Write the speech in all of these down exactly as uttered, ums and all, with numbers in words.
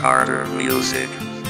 Carter Music.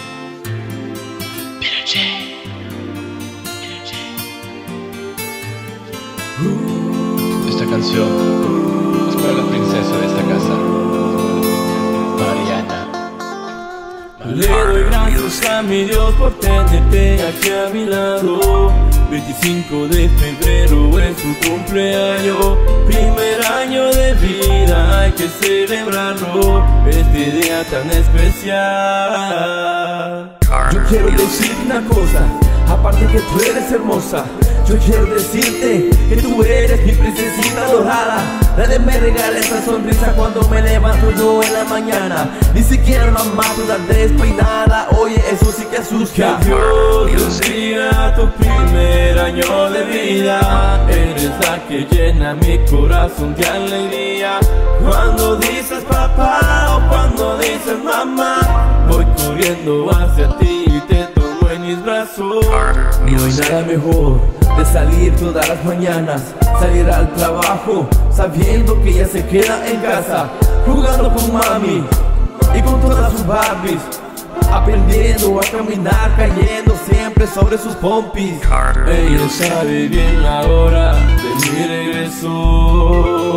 Esta canción es para la princesa de esta casa, Mariana. Le doy gracias a mi Dios por tenerte aquí a mi lado. veinticinco de febrero es tu cumpleaños, primer año de vida, hay que celebrarlo, este día tan especial. Yo quiero decir una cosa, aparte que tú eres hermosa, yo quiero decirte que tú eres mi princesita dorada. Nadie me regala esa sonrisa cuando me levanto yo en la mañana. Ni siquiera mamá toda despeinada. Oye, eso sí que asusta. Que Dios bendiga tu primer año de vida. Eres la que llena mi corazón de alegría. Cuando dices papá o cuando dices mamá, voy corriendo hacia ti y te tomo en mis brazos. No hay nada mejor de salir todas las mañanas, salir al trabajo sabiendo que ella se queda en casa, jugando con mami y con todas sus Barbies, aprendiendo a caminar, cayendo siempre sobre sus pompis. Ella sabe bien la hora de mi regreso.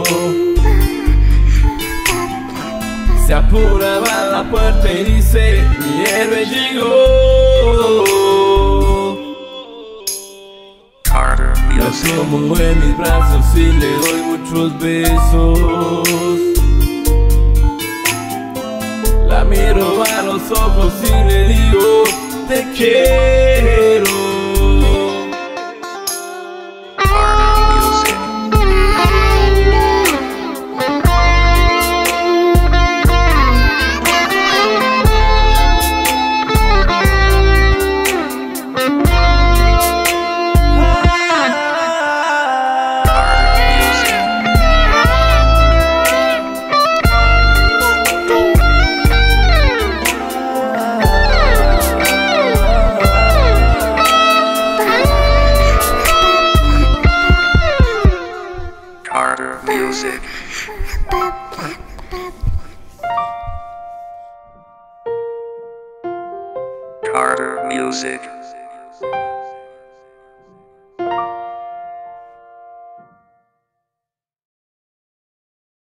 Se apura, va a la puerta y dice: mi héroe llegó. La tomo en mis brazos y le doy muchos besos. La miro a los ojos y le digo: te quiero. Carter Music. Carter Music.